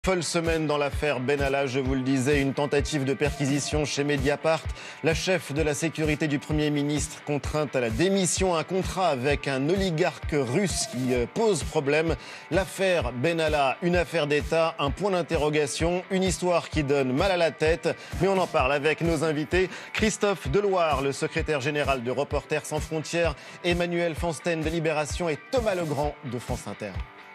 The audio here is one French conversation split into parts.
Folle semaine dans l'affaire Benalla, je vous le disais, une tentative de perquisition chez Mediapart. La chef de la sécurité du Premier ministre contrainte à la démission, un contrat avec un oligarque russe qui pose problème. L'affaire Benalla, une affaire d'État, un point d'interrogation, une histoire qui donne mal à la tête. Mais on en parle avec nos invités. Christophe Deloire, le secrétaire général de Reporters sans frontières, Emmanuel Fansten de Libération et Thomas Legrand de France Inter.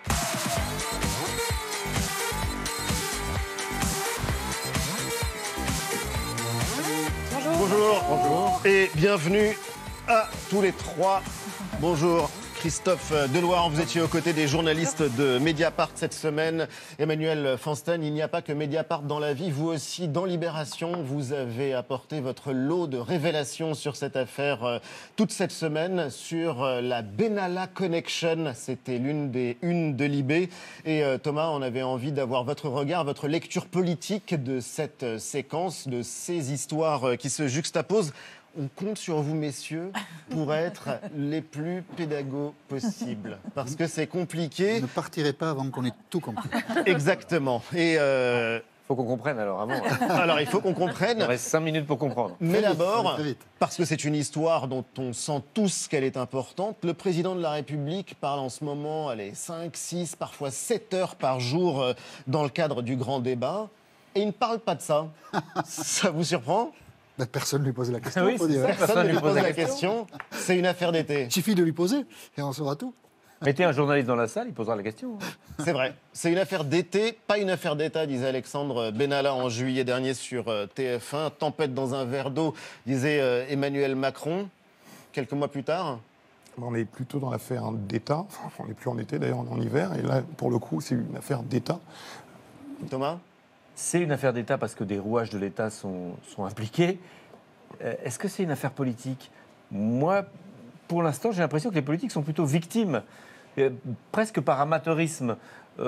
Bonjour et bienvenue à tous les trois. Bonjour Christophe Deloire, vous étiez aux côtés des journalistes de Mediapart cette semaine. Emmanuel Fansten, il n'y a pas que Mediapart dans la vie, vous aussi dans Libération, vous avez apporté votre lot de révélations sur cette affaire toute cette semaine, sur la Benalla Connection, c'était l'une des unes de Libé. Et Thomas, on avait envie d'avoir votre regard, votre lecture politique de cette séquence, de ces histoires qui se juxtaposent. On compte sur vous, messieurs, pour être les plus pédagogues possibles. Parce que c'est compliqué. Ne partirez pas avant qu'on ait tout compris. Exactement. Et faut qu'on comprenne alors avant. Alors il faut qu'on comprenne. Il reste 5 minutes pour comprendre. Mais d'abord, parce que c'est une histoire dont on sent tous qu'elle est importante, le président de la République parle en ce moment, 5, 6, parfois 7 heures par jour dans le cadre du grand débat. Et il ne parle pas de ça. Ça vous surprend ? Personne ne lui pose la question. Oui, faut dire. Personne ne lui pose la question. C'est une affaire d'été. Il suffit de lui poser et on saura tout. Mettez un journaliste dans la salle, il posera la question. C'est vrai. C'est une affaire d'été, pas une affaire d'État, disait Alexandre Benalla en juillet dernier sur TF1. Tempête dans un verre d'eau, disait Emmanuel Macron. Quelques mois plus tard. On est plutôt dans l'affaire d'État. Enfin, on n'est plus en été, d'ailleurs, on est en hiver. Et là, pour le coup, c'est une affaire d'État. Thomas ? C'est une affaire d'État parce que des rouages de l'État sont impliqués. Est-ce que c'est une affaire politique ? Moi, pour l'instant, j'ai l'impression que les politiques sont plutôt victimes, presque par amateurisme.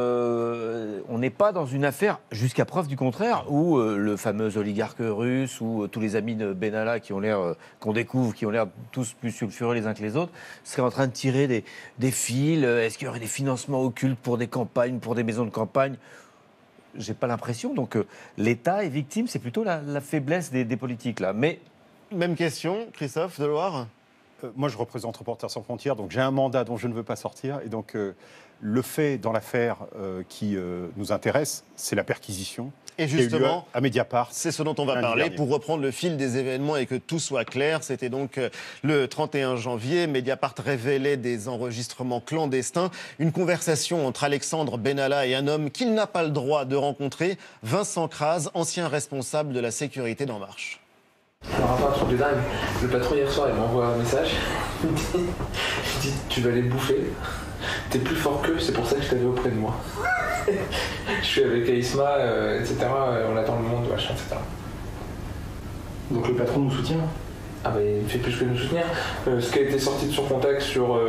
On n'est pas dans une affaire, jusqu'à preuve du contraire, où le fameux oligarque russe ou tous les amis de Benalla qu'on découvre, qui ont l'air tous plus sulfureux les uns que les autres, seraient en train de tirer des fils. Est-ce qu'il y aurait des financements occultes pour des campagnes, pour des maisons de campagne ? J'ai pas l'impression. Donc l'État est victime, c'est plutôt la faiblesse des politiques là. Mais même question, Christophe Deloire. Moi, je représente Reporters sans frontières, donc j'ai un mandat dont je ne veux pas sortir. Et donc le fait dans l'affaire qui nous intéresse, c'est la perquisition. Et justement, à Mediapart, c'est ce dont on va parler. Dernier. Pour reprendre le fil des événements et que tout soit clair, c'était donc le 31 janvier. Mediapart révélait des enregistrements clandestins. Une conversation entre Alexandre Benalla et un homme qu'il n'a pas le droit de rencontrer, Vincent Crase, ancien responsable de la sécurité d'En Marche. Alors, un truc de dingue. Le patron, hier soir, il m'envoie un message. Il me dit tu vas les bouffer. T'es plus fort qu'eux, c'est pour ça que je t'avais auprès de moi. Je suis avec Aïsma, etc. On attend le monde, machin, etc. Donc le patron nous soutient ? Ah bah il fait plus que nous soutenir. Ce qui a été sorti de son contact sur...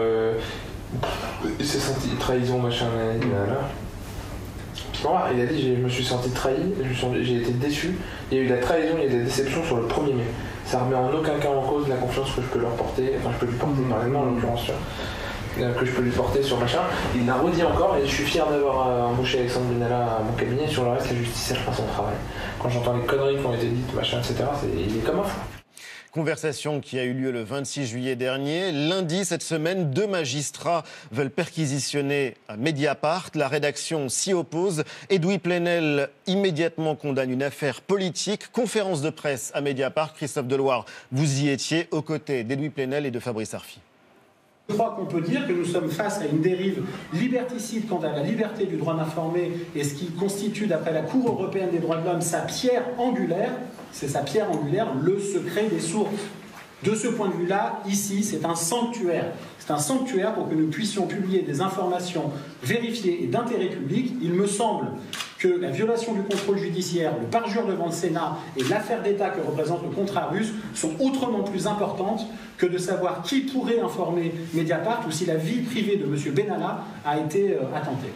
il s'est senti trahison, machin, là. Puis bon, il a dit je me suis senti trahi, j'ai été déçu. Il y a eu de la trahison, il y a eu de la déception sur le 1er mai. Ça remet en aucun cas en cause la confiance que je peux leur porter, enfin je peux lui porter parallèlement en l'occurrence, que je peux lui porter sur machin. Il l'a redit encore et je suis fier d'avoir embauché Alexandre Benalla à mon cabinet. Sur le reste, la justice, elle fera son travail. Quand j'entends les conneries qui ont été dites, machin, etc., il est comme un fou. Conversation qui a eu lieu le 26 juillet dernier. Lundi, cette semaine, 2 magistrats veulent perquisitionner à Mediapart. La rédaction s'y oppose. Edoui Plenel immédiatement condamne une affaire politique. Conférence de presse à Mediapart. Christophe Deloire, vous y étiez aux côtés d'Edoui Plenel et de Fabrice Arfi. Je crois qu'on peut dire que nous sommes face à une dérive liberticide quant à la liberté du droit d'informer et ce qui constitue, d'après la Cour européenne des droits de l'homme, sa pierre angulaire, c'est sa pierre angulaire, le secret des sources. De ce point de vue-là, ici, c'est un sanctuaire. C'est un sanctuaire pour que nous puissions publier des informations vérifiées et d'intérêt public. Il me semble que la violation du contrôle judiciaire, le parjure devant le Sénat et l'affaire d'État que représente le contrat russe sont autrement plus importantes que de savoir qui pourrait informer Mediapart ou si la vie privée de M. Benalla a été attentée.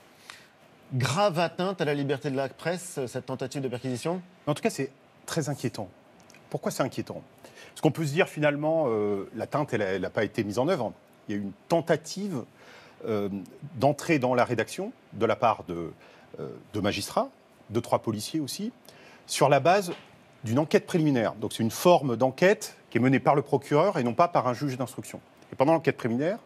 Grave atteinte à la liberté de la presse, cette tentative de perquisition ? En tout cas, c'est très inquiétant. Pourquoi c'est inquiétant ? Parce qu'on peut se dire finalement, l'atteinte, elle n'a pas été mise en œuvre. Il y a eu une tentative d'entrer dans la rédaction de la part de 2 magistrats, 2-3 policiers aussi, sur la base d'une enquête préliminaire. Donc c'est une forme d'enquête qui est menée par le procureur et non pas par un juge d'instruction. Et pendant l'enquête préliminaire,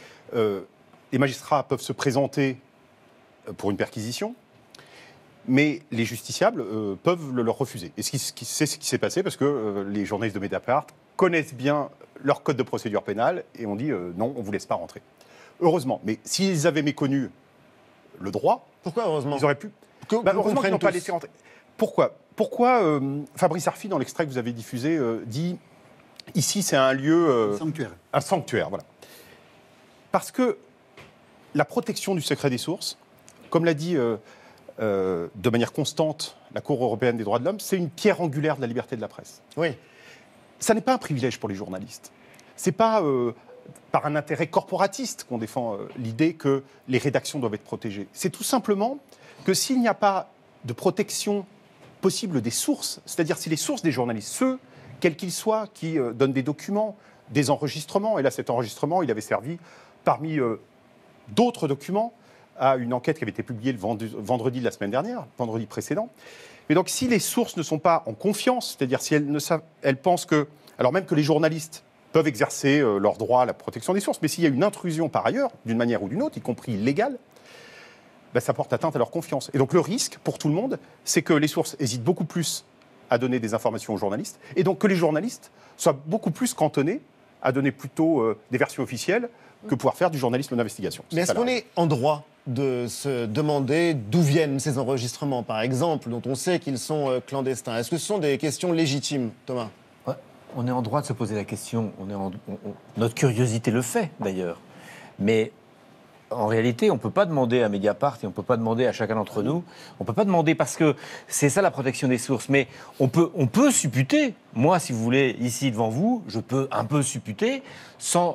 les magistrats peuvent se présenter pour une perquisition, mais les justiciables peuvent le leur refuser. Et c'est ce qui s'est passé parce que les journalistes de Mediapart connaissent bien leur code de procédure pénale et ont dit non, on ne vous laisse pas rentrer. Heureusement. Mais s'ils avaient méconnu le droit, pourquoi heureusement ils auraient pu. Heureusement qu'ils n'ont pas laissé rentrer. Pourquoi Fabrice Arfi, dans l'extrait que vous avez diffusé, dit ici c'est un lieu. Un sanctuaire, voilà. Parce que la protection du secret des sources, comme l'a dit de manière constante la Cour européenne des droits de l'homme, c'est une pierre angulaire de la liberté de la presse. Oui. Ça n'est pas un privilège pour les journalistes. C'est pas par un intérêt corporatiste qu'on défend l'idée que les rédactions doivent être protégées. C'est tout simplement que s'il n'y a pas de protection possible des sources, c'est-à-dire si les sources des journalistes, ceux, quels qu'ils soient, qui donnent des documents, des enregistrements, et là cet enregistrement, il avait servi parmi d'autres documents à une enquête qui avait été publiée le vendredi de la semaine dernière, vendredi précédent. Mais donc si les sources ne sont pas en confiance, c'est-à-dire si elles pensent que, alors même que les journalistes peuvent exercer leur droit à la protection des sources, mais s'il y a une intrusion par ailleurs, d'une manière ou d'une autre, y compris illégale, ça porte atteinte à leur confiance. Et donc le risque, pour tout le monde, c'est que les sources hésitent beaucoup plus à donner des informations aux journalistes, et donc que les journalistes soient beaucoup plus cantonnés à donner plutôt des versions officielles que pouvoir faire du journalisme d'investigation. Mais est-ce qu'on est en droit de se demander d'où viennent ces enregistrements, par exemple, dont on sait qu'ils sont clandestins? Est-ce que ce sont des questions légitimes, Thomas? Ouais, on est en droit de se poser la question. Notre curiosité le fait, d'ailleurs. Mais en réalité, on ne peut pas demander à Mediapart et on ne peut pas demander à chacun d'entre nous. On ne peut pas demander parce que c'est ça la protection des sources. Mais on peut supputer. Moi, si vous voulez, ici devant vous, je peux un peu supputer sans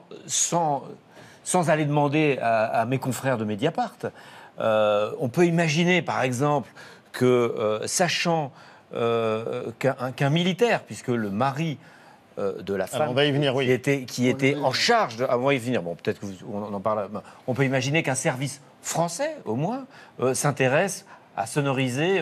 aller demander à mes confrères de Mediapart. On peut imaginer, par exemple, que sachant qu'un militaire, puisque le mari de la femme on va y venir, oui. qui était en charge on va y venir, bon, peut-être qu'on en parle. On peut imaginer qu'un service français, au moins, s'intéresse à sonoriser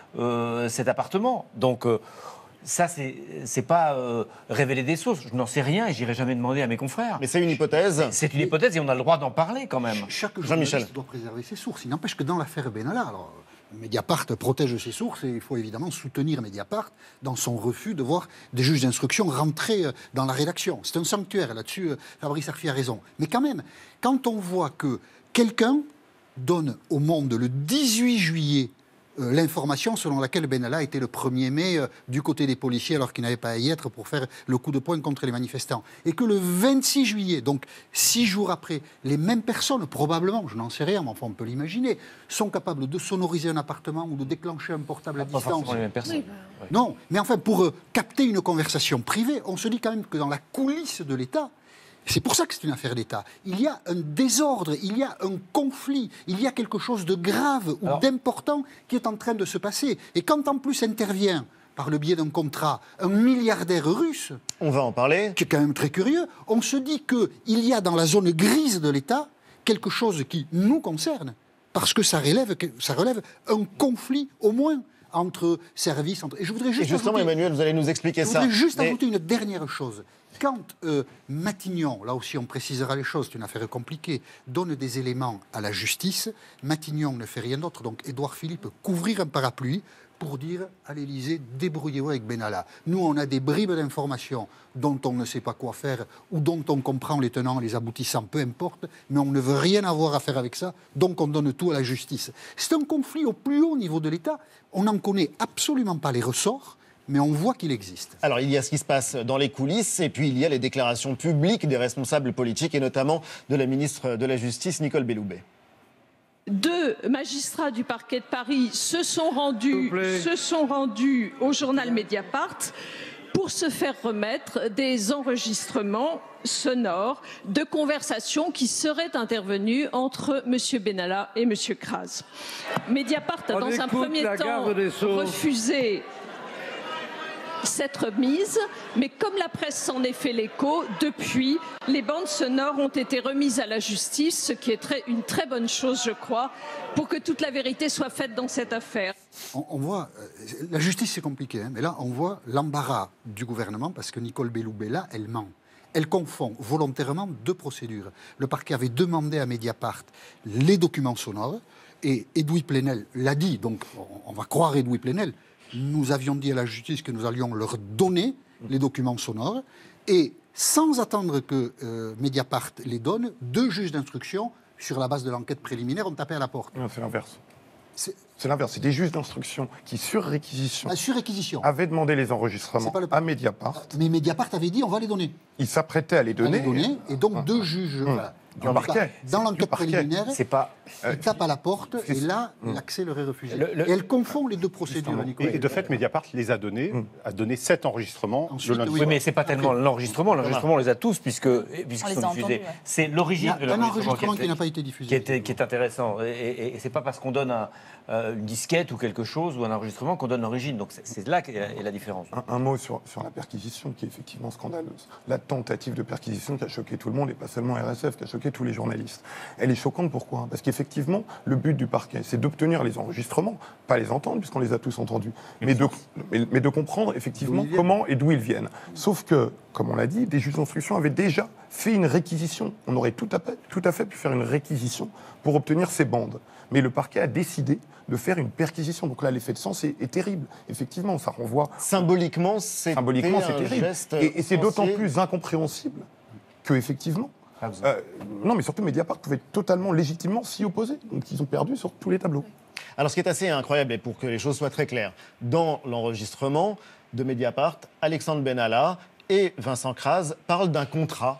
cet appartement. Donc, ça, c'est pas révéler des sources. Je n'en sais rien et j'irai jamais demander à mes confrères. Mais c'est une hypothèse. C'est une hypothèse et on a le droit d'en parler quand même. Chaque journaliste doit préserver ses sources. Il n'empêche que dans l'affaire Benalla, alors Mediapart protège ses sources et il faut évidemment soutenir Mediapart dans son refus de voir des juges d'instruction rentrer dans la rédaction. C'est un sanctuaire, là-dessus Fabrice Arfi a raison. Mais quand même, quand on voit que quelqu'un donne au Monde le 18 juillet l'information selon laquelle Benalla était le 1er mai du côté des policiers alors qu'il n'avait pas à y être pour faire le coup de poing contre les manifestants. Et que le 26 juillet, donc 6 jours après, les mêmes personnes, probablement, je n'en sais rien, mais enfin on peut l'imaginer, sont capables de sonoriser un appartement ou de déclencher un portable à distance. Pas forcément les mêmes personnes. Oui. Non, mais enfin pour capter une conversation privée, on se dit quand même que dans la coulisse de l'État, c'est pour ça que c'est une affaire d'État. Il y a un désordre, il y a un conflit, il y a quelque chose de grave ou d'important qui est en train de se passer. Et quand en plus intervient, par le biais d'un contrat, un milliardaire russe... On va en parler. Qui est quand même très curieux. On se dit qu'il y a dans la zone grise de l'État quelque chose qui nous concerne, parce que ça relève un conflit au moins entre services... Et je voudrais juste... Et justement, Emmanuel, vous allez nous expliquer ça. Je voudrais juste ajouter une dernière chose. Quand Matignon, là aussi on précisera les choses, c'est une affaire compliquée, donne des éléments à la justice, Matignon ne fait rien d'autre, donc Édouard Philippe peut couvrir un parapluie pour dire à l'Élysée, débrouillez-vous avec Benalla. Nous, on a des bribes d'informations dont on ne sait pas quoi faire ou dont on comprend les tenants, les aboutissants, peu importe, mais on ne veut rien avoir à faire avec ça, donc on donne tout à la justice. C'est un conflit au plus haut niveau de l'État. On n'en connaît absolument pas les ressorts, mais on voit qu'il existe. Alors, il y a ce qui se passe dans les coulisses, et puis il y a les déclarations publiques des responsables politiques, et notamment de la ministre de la Justice, Nicole Belloubet. 2 magistrats du parquet de Paris se sont rendus au journal Mediapart pour se faire remettre des enregistrements sonores de conversations qui seraient intervenues entre M. Benalla et M. Kras. Mediapart a dans un premier temps refusé cette remise, mais comme la presse s'en est fait l'écho, depuis, les bandes sonores ont été remises à la justice, ce qui est une très bonne chose, je crois, pour que toute la vérité soit faite dans cette affaire. On voit, la justice c'est compliqué, mais là on voit l'embarras du gouvernement parce que Nicole Belloubet, elle ment. Elle confond volontairement deux procédures. Le parquet avait demandé à Mediapart les documents sonores et Edoui Plenel l'a dit, donc on va croire Edoui Plenel. Nous avions dit à la justice que nous allions leur donner les documents sonores et sans attendre que Mediapart les donne, 2 juges d'instruction, sur la base de l'enquête préliminaire, ont tapé à la porte. Non, c'est l'inverse. C'est l'inverse. C'est des juges d'instruction qui, sur réquisition, avaient demandé les enregistrements à Mediapart. Mais Mediapart avait dit on va les donner. Ils s'apprêtaient à les donner. Et donc 2 juges. Du parquet. Dans l'enquête préliminaire, ils tapent à la porte et là, l'accès leur est refusé. Et elle confond les deux procédures, Nicolas. Et de fait, Mediapart les a donné 7 enregistrements. Ensuite, Oui, mais c'est pas tellement l'enregistrement. L'enregistrement, on les a tous puisqu'ils sont diffusés. C'est l'origine de l'enregistrement qui n'a pas été diffusé. Qui est intéressant. Et c'est pas parce qu'on donne une disquette ou quelque chose ou un enregistrement qu'on donne l'origine. Donc c'est là qu'est la différence. Un mot sur la perquisition qui est effectivement scandaleuse. La tentative de perquisition qui a choqué tout le monde et pas seulement RSF, qui a choqué tous les journalistes. Elle est choquante pourquoi ? Parce qu'effectivement, le but du parquet, c'est d'obtenir les enregistrements, pas les entendre puisqu'on les a tous entendus, mais de comprendre effectivement comment et d'où ils viennent. Sauf que, comme on l'a dit, des juges d'instruction avaient déjà fait une réquisition. On aurait tout à fait pu faire une réquisition pour obtenir ces bandes. Mais le parquet a décidé de faire une perquisition. Donc là, l'effet de sens est terrible. Effectivement, ça renvoie... Symboliquement, c'est terrible. Et c'est d'autant plus incompréhensible qu'effectivement... non, mais surtout, Mediapart pouvait totalement, légitimement s'y opposer. Donc ils ont perdu sur tous les tableaux. Alors, ce qui est assez incroyable, et pour que les choses soient très claires, dans l'enregistrement de Mediapart, Alexandre Benalla et Vincent Kras parlent d'un contrat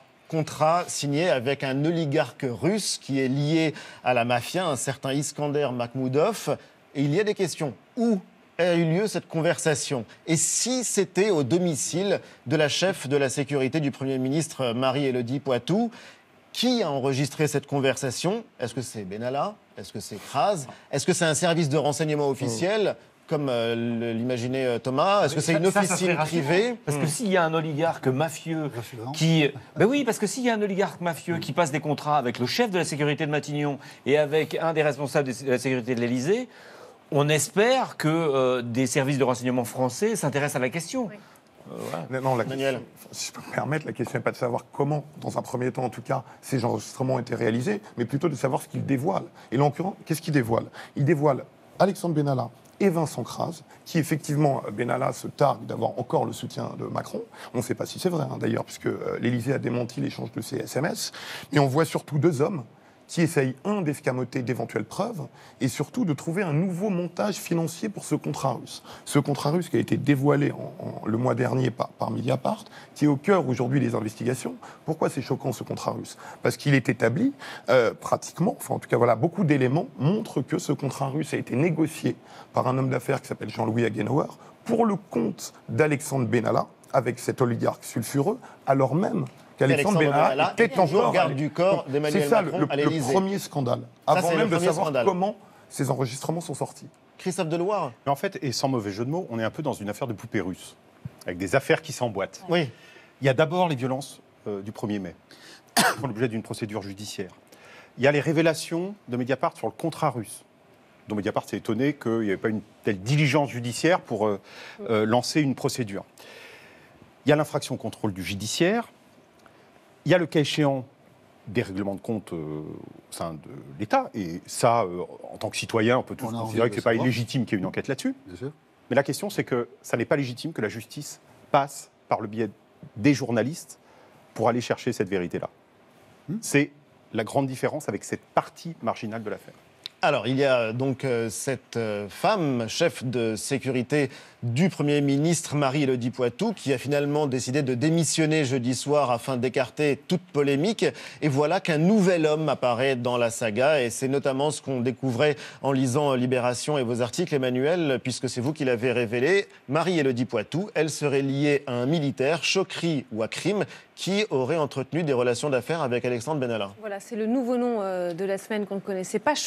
signé avec un oligarque russe qui est lié à la mafia, un certain Iskander Makhmoudov. Et il y a des questions. Où a eu lieu cette conversation? Et si c'était au domicile de la chef de la sécurité du Premier ministre Marie-Élodie Poitou? Qui a enregistré cette conversation? Est-ce que c'est Benalla? Est-ce que c'est Kras? Est-ce que c'est un service de renseignement officiel comme l'imaginait Thomas? Est-ce que c'est une officine privée? Parce que s'il y a un oligarque mafieux qui... Ben oui, parce que s'il y a un oligarque mafieux qui passe des contrats avec le chef de la sécurité de Matignon et avec un des responsables de la sécurité de l'Élysée, on espère que des services de renseignement français s'intéressent à la question. Oui. Voilà. Non, question, si je peux me permettre, la question n'est pas de savoir comment, dans un premier temps en tout cas, ces enregistrements ont été réalisés, mais plutôt de savoir ce qu'ils dévoilent. Et là, en l'occurrence, qu'est-ce qu'ils dévoilent? Ils dévoilent Alexandre Benalla et Vincent Kras, qui effectivement, Benalla se targue d'avoir encore le soutien de Macron. On ne sait pas si c'est vrai, d'ailleurs, puisque l'Élysée a démenti l'échange de ces SMS. Mais on voit surtout 2 hommes qui essayent, d'escamoter d'éventuelles preuves, et surtout de trouver un nouveau montage financier pour ce contrat russe. Ce contrat russe qui a été dévoilé le mois dernier par Mediapart, qui est au cœur aujourd'hui des investigations. Pourquoi c'est choquant ce contrat russe? Parce qu'il est établi, pratiquement, enfin en tout cas voilà, beaucoup d'éléments montrent que ce contrat russe a été négocié par un homme d'affaires qui s'appelle Jean-Louis Hagenauer, pour le compte d'Alexandre Benalla, avec cet oligarque sulfureux, alors même qu'Alexandre Benalla était encore garde du corps d'Emmanuel Macron à l'Élysée. C'est ça le premier scandale, avant même de savoir comment ces enregistrements sont sortis. Christophe Deloire. Mais en fait, et sans mauvais jeu de mots, on est un peu dans une affaire de poupée russe, avec des affaires qui s'emboîtent. Oui. Il y a d'abord les violences du 1er mai, qui font l'objet d'une procédure judiciaire. Il y a les révélations de Mediapart sur le contrat russe, dont Mediapart s'est étonné qu'il n'y avait pas une telle diligence judiciaire pour lancer une procédure. Il y a l'infraction au contrôle du judiciaire. Il y a le cas échéant des règlements de compte au sein de l'État. Et ça, en tant que citoyen, on peut tous considérer que ce n'est pas illégitime qu'il y ait une enquête là-dessus. Mais la question, c'est que ça n'est pas légitime que la justice passe par le biais des journalistes pour aller chercher cette vérité-là. C'est la grande différence avec cette partie marginale de l'affaire. Alors, il y a donc cette femme, chef de sécurité du Premier ministre, Marie-Élodie Poitou, qui a finalement décidé de démissionner jeudi soir afin d'écarter toute polémique. Et voilà qu'un nouvel homme apparaît dans la saga. Et c'est notamment ce qu'on découvrait en lisant Libération et vos articles, Emmanuel, puisque c'est vous qui l'avez révélé. Marie-Élodie Poitou, elle serait liée à un militaire, Chokri Ouakrim, qui aurait entretenu des relations d'affaires avec Alexandre Benalla. Voilà, c'est le nouveau nom de la semaine qu'on ne connaissait pas, Chokri Ouakrim.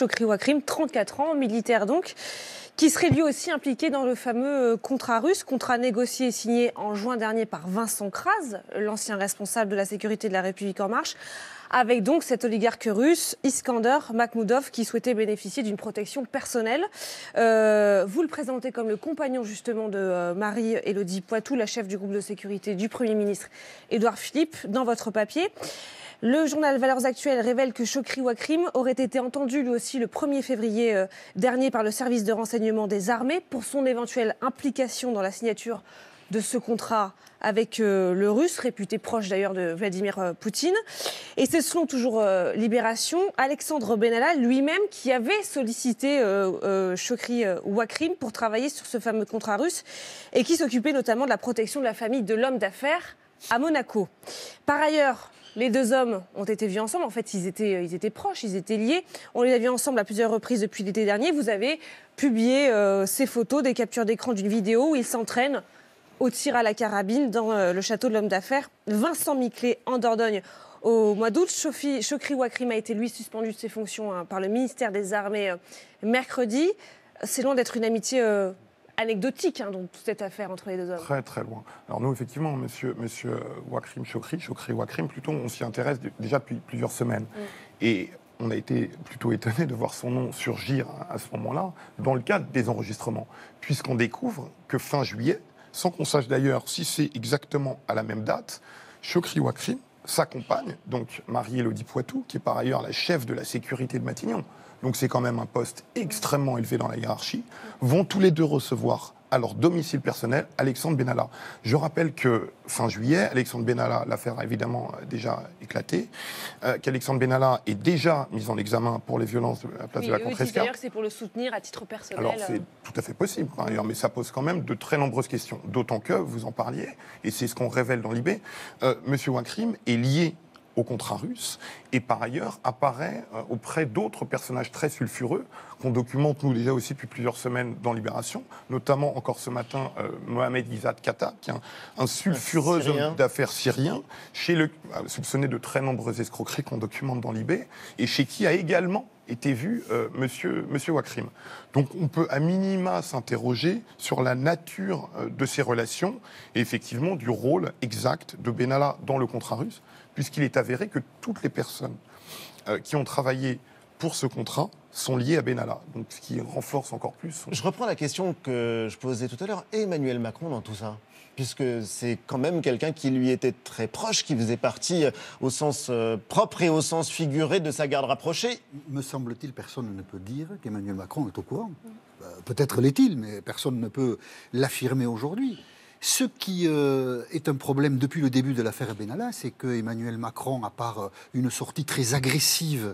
Wakrim, 34 ans, militaire donc, qui serait lui aussi impliqué dans le fameux contrat russe, contrat négocié et signé en juin dernier par Vincent Kras, l'ancien responsable de la sécurité de la République En Marche, avec donc cet oligarque russe, Iskander Makhmoudov, qui souhaitait bénéficier d'une protection personnelle. Vous le présentez comme le compagnon justement de Marie-Élodie Poitou, la chef du groupe de sécurité du Premier ministre Édouard Philippe, dans votre papier. Le journal Valeurs Actuelles révèle que Chokri Wakrim aurait été entendu lui aussi le 1er février dernier par le service de renseignement des armées pour son éventuelle implication dans la signature de ce contrat avec le Russe, réputé proche d'ailleurs de Vladimir Poutine. Et c'est selon toujours Libération, Alexandre Benalla lui-même qui avait sollicité Chokri Wakrim pour travailler sur ce fameux contrat russe et qui s'occupait notamment de la protection de la famille de l'homme d'affaires à Monaco. Par ailleurs, les deux hommes ont été vus ensemble. En fait, ils étaient proches, ils étaient liés. On les a vus ensemble à plusieurs reprises depuis l'été dernier. Vous avez publié ces photos, des captures d'écran d'une vidéo où ils s'entraînent au tir à la carabine dans le château de l'homme d'affaires Vincent Miclé en Dordogne au mois d'août. Chokri Wakrim a été, lui, suspendu de ses fonctions par le ministère des Armées mercredi. C'est loin d'être une amitié anecdotique, donc toute cette affaire entre les deux hommes. Très, très loin. Alors nous, effectivement, monsieur Wakrim, Chokri Wakrim, plutôt, on s'y intéresse déjà depuis plusieurs semaines. Et on a été plutôt étonné de voir son nom surgir à ce moment-là, dans le cadre des enregistrements, puisqu'on découvre que fin juillet, sans qu'on sache d'ailleurs si c'est exactement à la même date, Chokri Wakrim, sa compagne, donc Marie-Élodie Poitou, qui est par ailleurs la chef de la sécurité de Matignon, donc c'est quand même un poste extrêmement élevé dans la hiérarchie, vont tous les deux recevoir à leur domicile personnel Alexandre Benalla. Je rappelle que fin juillet, Alexandre Benalla, l'affaire a évidemment déjà éclaté, qu'Alexandre Benalla est déjà mis en examen pour les violences à la place de la Contrescarpe. D'ailleurs que c'est pour le soutenir à titre personnel. Alors c'est tout à fait possible par ailleurs, mais ça pose quand même de très nombreuses questions. D'autant que, vous en parliez, et c'est ce qu'on révèle dans l'IB, Monsieur Wakrim est lié au contrat russe et par ailleurs apparaît auprès d'autres personnages très sulfureux qu'on documente nous déjà aussi depuis plusieurs semaines dans Libération, notamment encore ce matin Mohamed Izzat Kata, qui est un sulfureux homme d'affaires syrien, soupçonné de très nombreuses escroqueries qu'on documente dans l'IB, et chez qui a également été vu monsieur Wakrim. Donc on peut à minima s'interroger sur la nature de ces relations et effectivement du rôle exact de Benalla dans le contrat russe, puisqu'il est avéré que toutes les personnes qui ont travaillé pour ce contrat sont liées à Benalla, donc ce qui renforce encore plus. Je reprends la question que je posais tout à l'heure. Et Emmanuel Macron dans tout ça, puisque c'est quand même quelqu'un qui lui était très proche, qui faisait partie au sens propre et au sens figuré de sa garde rapprochée. Me semble-t-il, personne ne peut dire qu'Emmanuel Macron est au courant. Peut-être l'est-il, mais personne ne peut l'affirmer aujourd'hui. Ce qui est un problème depuis le début de l'affaire Benalla, c'est que Emmanuel Macron, à part une sortie très agressive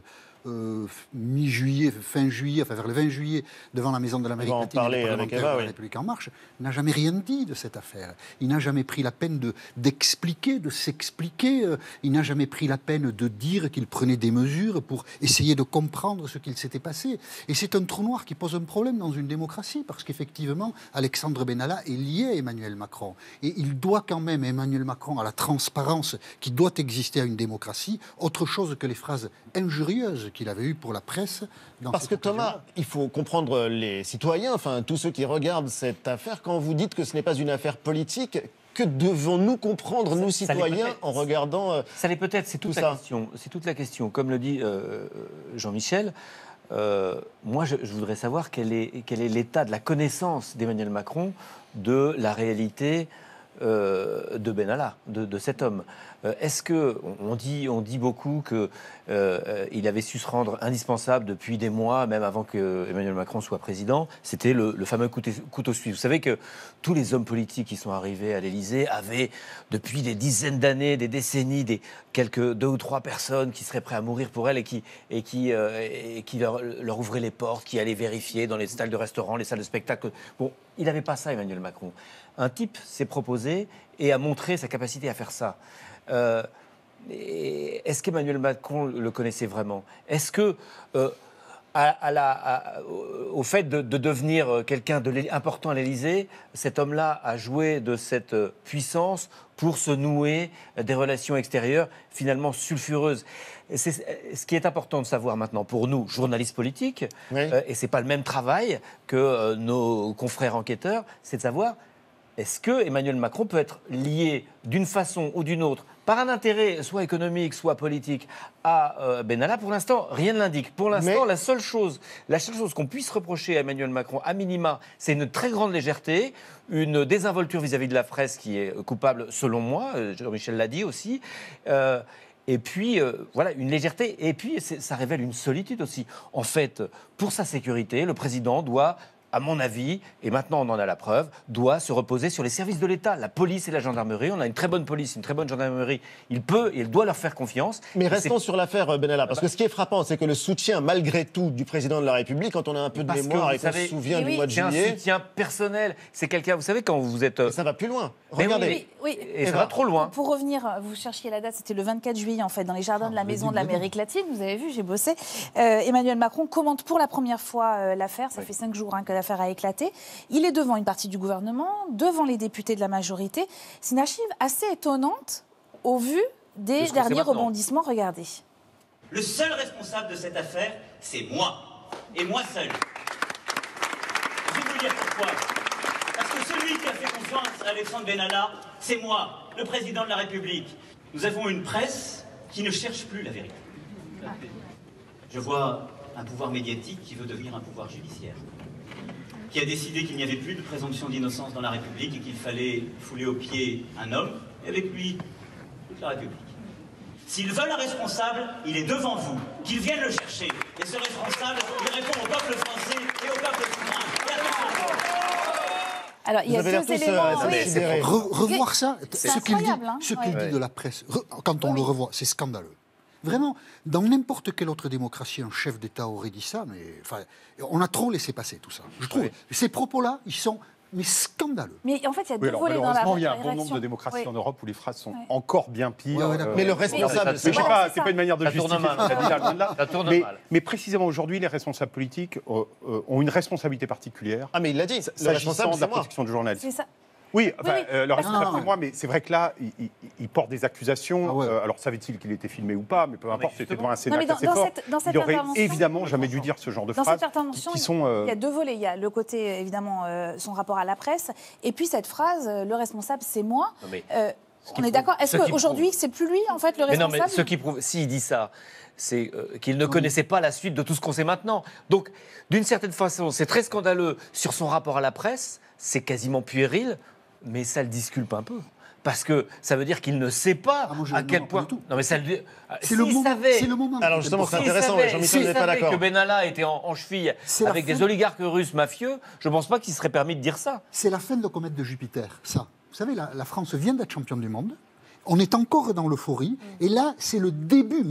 mi-juillet, fin juillet, enfin vers le 20 juillet, devant la Maison de l'Amérique latine et le parlementaire de la République En Marche, n'a jamais rien dit de cette affaire. Il n'a jamais pris la peine d'expliquer, de s'expliquer. Il n'a jamais pris la peine de dire qu'il prenait des mesures pour essayer de comprendre ce qu'il s'était passé. Et c'est un trou noir qui pose un problème dans une démocratie, parce qu'effectivement, Alexandre Benalla est lié à Emmanuel Macron. Et il doit quand même, Emmanuel Macron, à la transparence qui doit exister à une démocratie, autre chose que les phrases injurieuses qu'il avait eu pour la presse. Parce que Thomas, il faut comprendre les citoyens, enfin tous ceux qui regardent cette affaire, quand vous dites que ce n'est pas une affaire politique, que devons-nous comprendre, nous citoyens, en regardant ça l'est peut-être, c'est toute la question. C'est toute la question. Comme le dit Jean-Michel, moi je voudrais savoir quel est l'état de la connaissance d'Emmanuel Macron de la réalité de Benalla, de cet homme. Est-ce que on dit beaucoup que il avait su se rendre indispensable depuis des mois, même avant que Emmanuel Macron soit président. C'était le fameux couteau suisse. Vous savez que tous les hommes politiques qui sont arrivés à l'Élysée avaient depuis des dizaines d'années, des décennies, quelques 2 ou 3 personnes qui seraient prêtes à mourir pour elle et qui leur ouvraient les portes, qui allaient vérifier dans les salles de restaurant, les salles de spectacle. Bon, il n'avait pas ça, Emmanuel Macron. Un type s'est proposé et a montré sa capacité à faire ça. Est-ce qu'Emmanuel Macron le connaissait vraiment ? Est-ce que au fait de devenir quelqu'un d'important à l'Élysée, cet homme-là a joué de cette puissance pour se nouer des relations extérieures finalement sulfureuses. C'est ce qui est important de savoir maintenant pour nous, journalistes politiques, et ce n'est pas le même travail que nos confrères enquêteurs, c'est de savoir est-ce que Emmanuel Macron peut être lié d'une façon ou d'une autre par un intérêt soit économique, soit politique à Benalla. Pour l'instant, rien ne l'indique. Pour l'instant, la seule chose qu'on puisse reprocher à Emmanuel Macron, à minima, c'est une très grande légèreté, une désinvolture vis-à-vis de la presse qui est coupable, selon moi, Jean-Michel l'a dit aussi, et puis, voilà, une légèreté, et puis ça révèle une solitude aussi. En fait, pour sa sécurité, le président doit, à mon avis, et maintenant on en a la preuve, doit se reposer sur les services de l'État, la police et la gendarmerie. On a une très bonne police, une très bonne gendarmerie. Il doit leur faire confiance. Mais restons sur l'affaire Benalla, parce que ce qui est frappant, c'est que le soutien, malgré tout, du président de la République, quand on a un peu de mémoire et qu'on se souvient du mois de juillet... C'est un soutien personnel. C'est quelqu'un, vous savez, quand vous êtes... Ça va plus loin. Regardez. Oui. Et ça va trop loin. Pour revenir, vous cherchiez la date, c'était le 24 juillet, en fait, dans les jardins de la Maison de l'Amérique latine. Vous avez vu, j'ai bossé. Emmanuel Macron commente pour la première fois l'affaire. Ça fait 5 jours que l'affaire a éclaté. Il est devant une partie du gouvernement, devant les députés de la majorité. C'est une archive assez étonnante au vu des derniers rebondissements. Regardez. Le seul responsable de cette affaire, c'est moi. Et moi seul. Je vais vous dire pourquoi. Parce que celui qui a fait confiance à Alexandre Benalla, c'est moi, le président de la République. Nous avons une presse qui ne cherche plus la vérité. Je vois un pouvoir médiatique qui veut devenir un pouvoir judiciaire, qui a décidé qu'il n'y avait plus de présomption d'innocence dans la République et qu'il fallait fouler aux pieds un homme, et avec lui, toute la République. S'ils veulent un responsable, il est devant vous, qu'ils viennent le chercher. Et ce responsable, il répond au peuple français et au peuple souverain. Alors, il y a deux éléments... Revoir ça, ce qu'il dit, incroyable, dit de la presse, quand on le revoit, c'est scandaleux. Vraiment, dans n'importe quelle autre démocratie, un chef d'État aurait dit ça, mais on a trop laissé passer tout ça. Je trouve ces propos-là, ils sont scandaleux. Mais en fait, il y a deux volets dans la malheureusement, il y a un bon nombre de démocraties en Europe où les phrases sont encore bien pires. Mais le responsable, c'est pas une manière de justifier. Mais précisément aujourd'hui, les responsables politiques ont une responsabilité particulière. Ah, mais il l'a dit. S'agissant de la protection du journaliste. C'est ça. Oui, le responsable, c'est moi, mais c'est vrai que là, il porte des accusations. Alors, savait-il qu'il était filmé ou pas, mais peu importe, c'était devant un Sénat assez fort. Il n'aurait évidemment jamais dû dire ce genre de phrases. Dans cette intervention, il y a deux volets. Il y a le côté, évidemment, son rapport à la presse, et puis cette phrase, le responsable, c'est moi. On est d'accord. Est-ce qu'aujourd'hui, c'est plus lui, en fait, le responsable? Mais non, mais ce qui prouve, s'il dit ça, c'est qu'il ne connaissait pas la suite de tout ce qu'on sait maintenant. Donc, d'une certaine façon, c'est très scandaleux sur son rapport à la presse, c'est quasiment puéril. Mais ça le disculpe un peu. Parce que ça veut dire qu'il ne sait pas à quel point... Non, mais ça le... C'est le moment. Alors justement, c'est intéressant, Jean-Michel n'est pas d'accord. Que Benalla était en cheville avec des oligarques russes mafieux, je ne pense pas qu'il serait permis de dire ça. C'est la fin de la comète de Jupiter, ça. Vous savez, la France vient d'être championne du monde. On est encore dans l'euphorie. Et là, c'est le début,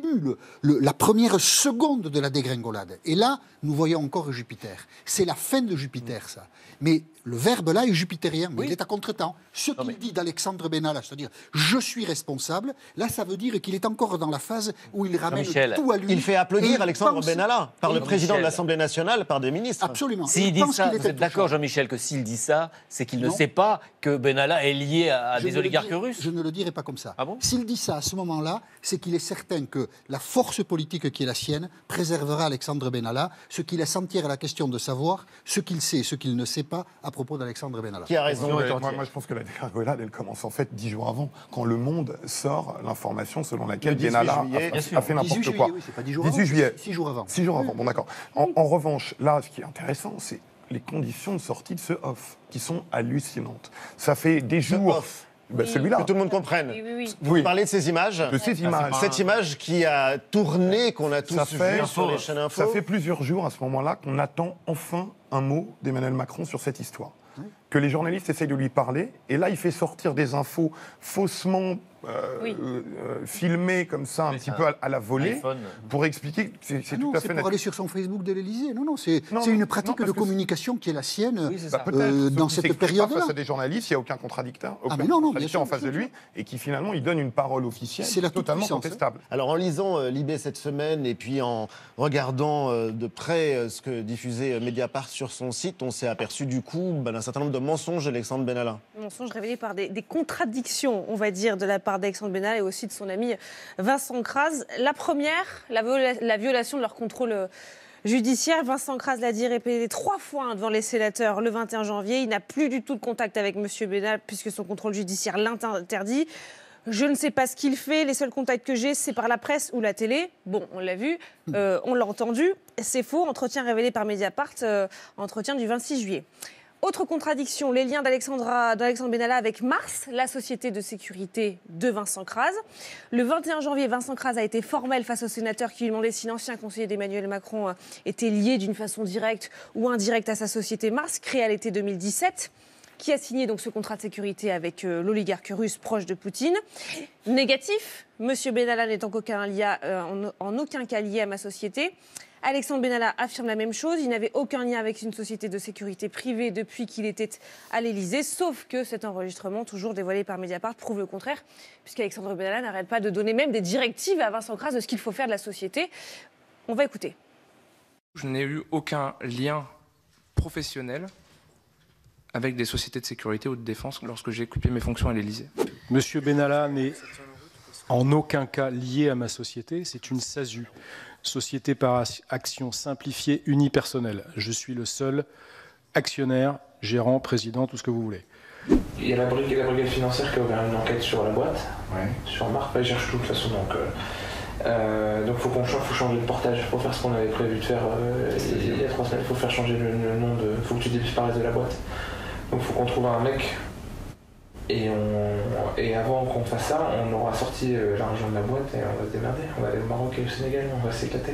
la première seconde de la dégringolade. Et là, nous voyons encore Jupiter. C'est la fin de Jupiter, ça. Mais le verbe là est jupitérien, mais il est à contre-temps. Ce qu'il dit d'Alexandre Benalla, c'est-à-dire « je suis responsable », là, ça veut dire qu'il est encore dans la phase où il ramène tout à lui. Il fait applaudir Alexandre Benalla par le président de l'Assemblée nationale, par des ministres. Absolument. S'il dit ça, vous êtes d'accord, Jean-Michel, que s'il dit ça, c'est qu'il ne sait pas que Benalla est lié à des oligarques russes? Je ne le dirai pas comme ça. Ah bon? S'il dit ça à ce moment-là, c'est qu'il est certain que la force politique qui est la sienne préservera Alexandre Benalla, ce qui laisse entière à la question de savoir ce qu'il sait et ce qu'il ne sait pas à propos d'Alexandre Benalla. Qui a raison. Moi, je pense que la dégringolade, elle commence en fait 10 jours avant, quand Le Monde sort l'information selon laquelle Benalla a fait n'importe quoi. Oui, c'est pas 10 jours 18 avant, juillet. 6 jours avant. 6 jours avant, bon d'accord. En revanche, là, ce qui est intéressant, c'est les conditions de sortie de ce off, qui sont hallucinantes. Ça fait des jours... celui-là. Que tout le monde comprenne. Oui. Vous parlez de ces images. De ces images. Cette image qui a tourné, qu'on a tous vu sur les chaînes info. Ça fait plusieurs jours à ce moment-là qu'on attend enfin un mot d'Emmanuel Macron sur cette histoire. que les journalistes essayent de lui parler, et là, il fait sortir des infos faussement filmées comme ça, un petit peu à la volée, pour expliquer que c'est tout à fait pour aller sur son Facebook de l'Élysée. Non, c'est une pratique de communication qui est la sienne dans cette période-là. Face à des journalistes, il n'y a aucun contradicteur, en face de lui, et qui finalement, il donne une parole officielle totalement contestable. Alors, en lisant Libé cette semaine, et puis en regardant de près ce que diffusait Mediapart sur son site, on s'est aperçu du coup d'un certain nombre de mensonges d'Alexandre Benalla. Mensonges révélés par des contradictions, on va dire, de la part d'Alexandre Benalla et aussi de son ami Vincent Crase. La première, la violation de leur contrôle judiciaire. Vincent Crase l'a dit, répété 3 fois devant les sénateurs le 21 janvier. Il n'a plus du tout de contact avec M. Benalla puisque son contrôle judiciaire l'interdit. Je ne sais pas ce qu'il fait. Les seuls contacts que j'ai, c'est par la presse ou la télé. Bon, on l'a vu, on l'a entendu. C'est faux. Entretien révélé par Mediapart, entretien du 26 juillet. Autre contradiction, les liens d'Alexandre Benalla avec Mars, la société de sécurité de Vincent Crase. Le 21 janvier, Vincent Crase a été formel face au sénateur qui lui demandait si l'ancien conseiller d'Emmanuel Macron était lié d'une façon directe ou indirecte à sa société Mars, créée à l'été 2017, qui a signé donc ce contrat de sécurité avec l'oligarque russe proche de Poutine. Négatif, M. Benalla n'est en aucun cas lié à ma société. Alexandre Benalla affirme la même chose. Il n'avait aucun lien avec une société de sécurité privée depuis qu'il était à l'Élysée, sauf que cet enregistrement, toujours dévoilé par Mediapart, prouve le contraire, puisqu'Alexandre Benalla n'arrête pas de donner même des directives à Vincent Crase de ce qu'il faut faire de la société. On va écouter. Je n'ai eu aucun lien professionnel avec des sociétés de sécurité ou de défense lorsque j'ai occupé mes fonctions à l'Élysée. Monsieur Benalla n'est en aucun cas lié à ma société, c'est une SASU. Société par action simplifiée unipersonnelle. Je suis le seul actionnaire, gérant, président, tout ce que vous voulez. Il y a la brigade financière qui a ouvert une enquête sur la boîte, sur Marc, ils cherchent tout de toute façon. Donc faut changer de portage, il faut faire ce qu'on avait prévu de faire il y a 3 semaines, il faut faire changer le nom de... Il faut que tu disparais de la boîte. Donc il faut qu'on trouve un mec. Et avant qu'on fasse ça, on aura sorti l'argent de la boîte et on va se démerder. On va aller au Maroc et au Sénégal, on va s'éclater.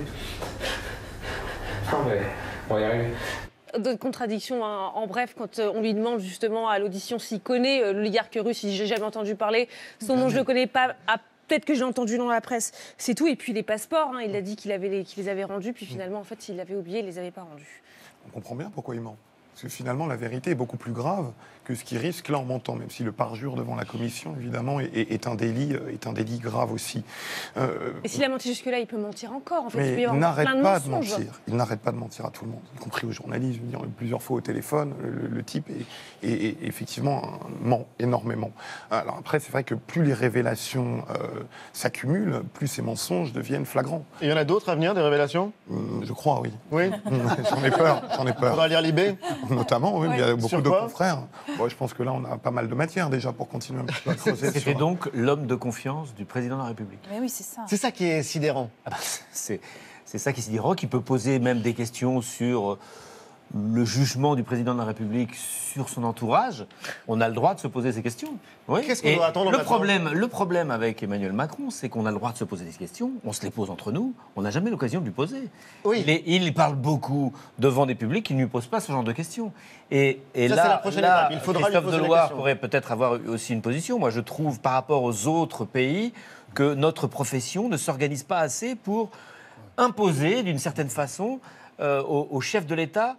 Non mais on va y arriver. D'autres contradictions, hein. En bref, quand on lui demande justement à l'audition s'il connaît l'oligarque russe, il dit j'ai jamais entendu parler, son nom je le connais pas, peut-être que j'ai entendu dans la presse, c'est tout. Et puis les passeports, il a dit qu'il les avait rendus, puis finalement en fait il l'avait oublié, il les avait pas rendus. On comprend bien pourquoi il ment. Parce que finalement, la vérité est beaucoup plus grave que ce qu'il risque là en mentant, même si le parjure devant la commission, évidemment, est un délit grave aussi. Et s'il a menti jusque-là, il peut mentir encore. En fait, mais il n'arrête pas de mentir. Il n'arrête pas de mentir à tout le monde, y compris aux journalistes. Je veux dire, plusieurs fois au téléphone, le type est effectivement ment énormément. Alors après, c'est vrai que plus les révélations s'accumulent, plus ces mensonges deviennent flagrants. Et il y en a d'autres à venir, des révélations ? Je crois, oui. Oui. J'en ai peur. On va lire Libé ? Notamment, oui, mais il y a beaucoup de confrères. Bon, je pense que là, on a pas mal de matière déjà pour continuer un petit peu à creuser. C'était donc l'homme de confiance du président de la République. Mais oui, c'est ça. C'est ça qui est sidérant. C'est ça qui est sidérant, qui peut poser même des questions sur le jugement du président de la République sur son entourage. On a le droit de se poser ces questions. Oui. Qu'est-ce qu'on doit attendre le problème avec Emmanuel Macron, c'est qu'on a le droit de se poser des questions, on se les pose entre nous, on n'a jamais l'occasion de lui poser. Oui. Il parle beaucoup devant des publics qui ne lui posent pas ce genre de questions. Et ça, là, c'est la prochaine étape. Il faudra Christophe lui poser Deloire la question. pourrait peut-être avoir aussi une position. Moi, je trouve, par rapport aux autres pays, que notre profession ne s'organise pas assez pour imposer, d'une certaine façon, au chef de l'État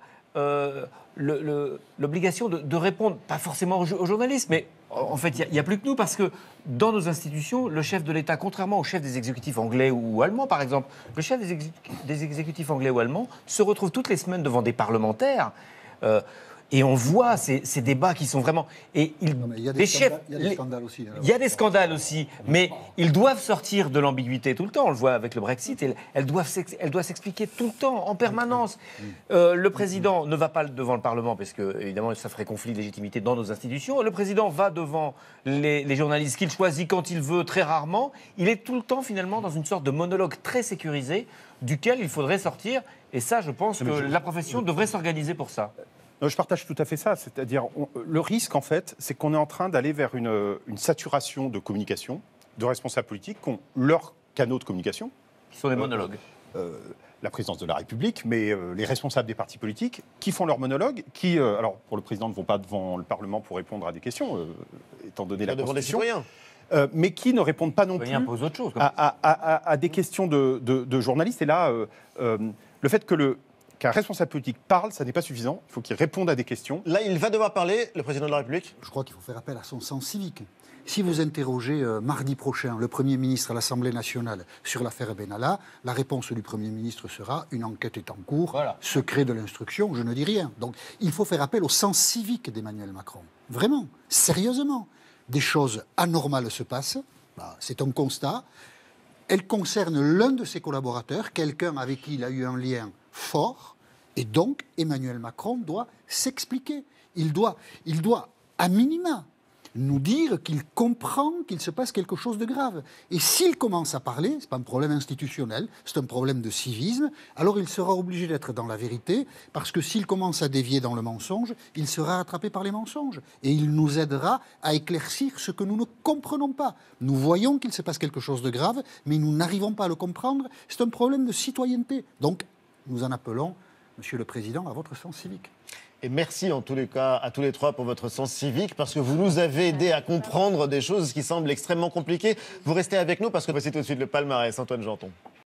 l'obligation de répondre, pas forcément aux journalistes, mais en fait, il n'y a plus que nous, parce que dans nos institutions, le chef de l'État, contrairement au chef des exécutifs anglais ou allemands, par exemple, le chef des exécutifs anglais ou allemands se retrouve toutes les semaines devant des parlementaires. Et on voit ces débats qui sont vraiment... Et il y a des scandales aussi. Il y a des scandales aussi, mais ils doivent sortir de l'ambiguïté tout le temps. On le voit avec le Brexit, elles doivent s'expliquer tout le temps, en permanence. Le président ne va pas devant le Parlement, parce que, évidemment, ça ferait conflit de légitimité dans nos institutions. Le président va devant les journalistes qu'il choisit quand il veut, très rarement. Il est tout le temps, finalement, dans une sorte de monologue très sécurisé, duquel il faudrait sortir. Et ça, je pense que la profession devrait s'organiser pour ça. Je partage tout à fait ça. C'est-à-dire, le risque, en fait, c'est qu'on est en train d'aller vers une saturation de communication, de responsables politiques qui ont leurs canaux de communication. Qui sont des monologues. la présidence de la République, mais les responsables des partis politiques qui font leur monologue, qui, alors pour le président, ne vont pas devant le Parlement pour répondre à des questions, étant donné la Constitution. Devant les citoyens. Mais qui ne répondent pas non plus pose autre chose, à des questions de journalistes. Et là, le fait qu'un responsable politique parle, ça n'est pas suffisant. Il faut qu'il réponde à des questions. Là, il va devoir parler, le président de la République. Je crois qu'il faut faire appel à son sens civique. Si vous interrogez mardi prochain le Premier ministre à l'Assemblée nationale sur l'affaire Benalla, la réponse du Premier ministre sera « une enquête est en cours, secret de l'instruction, je ne dis rien ». Donc il faut faire appel au sens civique d'Emmanuel Macron. Vraiment, sérieusement. Des choses anormales se passent, c'est un constat. Elles concernent l'un de ses collaborateurs, quelqu'un avec qui il a eu un lien fort, et donc Emmanuel Macron doit s'expliquer. Il doit, à minima, nous dire qu'il comprend qu'il se passe quelque chose de grave. Et s'il commence à parler, ce n'est pas un problème institutionnel, c'est un problème de civisme, alors il sera obligé d'être dans la vérité, parce que s'il commence à dévier dans le mensonge, il sera rattrapé par les mensonges. Et il nous aidera à éclaircir ce que nous ne comprenons pas. Nous voyons qu'il se passe quelque chose de grave, mais nous n'arrivons pas à le comprendre. C'est un problème de citoyenneté. Donc, nous en appelons, Monsieur le Président, à votre sens civique. Et merci en tous les cas à tous les trois pour votre sens civique, parce que vous nous avez aidé à comprendre des choses qui semblent extrêmement compliquées. Vous restez avec nous parce que voici tout de suite le palmarès. Antoine Janton.